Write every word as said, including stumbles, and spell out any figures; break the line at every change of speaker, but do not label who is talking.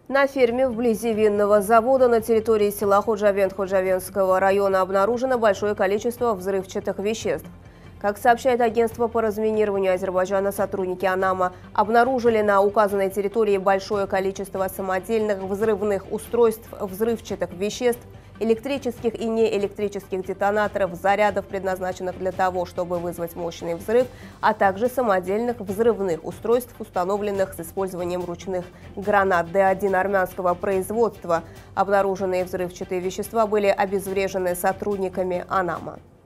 На ферме вблизи винного завода на территории села Ходжавент Ходжавентского района обнаружено большое количество взрывчатых веществ. Как сообщает агентство по разминированию Азербайджана, сотрудники АНАМа обнаружили на указанной территории большое количество самодельных взрывных устройств, взрывчатых веществ, электрических и неэлектрических детонаторов, зарядов, предназначенных для того, чтобы вызвать мощный взрыв, а также самодельных взрывных устройств, установленных с использованием ручных гранат Д один армянского производства. Обнаруженные взрывчатые вещества были обезврежены сотрудниками АНАМа.